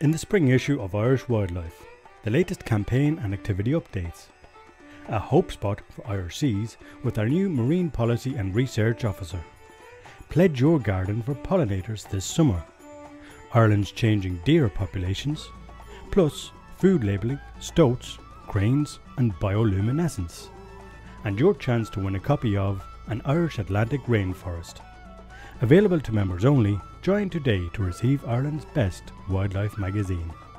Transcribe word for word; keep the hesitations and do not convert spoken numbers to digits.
In the spring issue of Irish Wildlife, the latest campaign and activity updates. A hope spot for Irish seas with our new Marine Policy and Research Officer. Pledge your garden for pollinators this summer. Ireland's changing deer populations, plus food labelling, stoats, cranes and bioluminescence. And your chance to win a copy of An Irish Atlantic Rainforest. Available to members only, join today to receive Ireland's best wildlife magazine.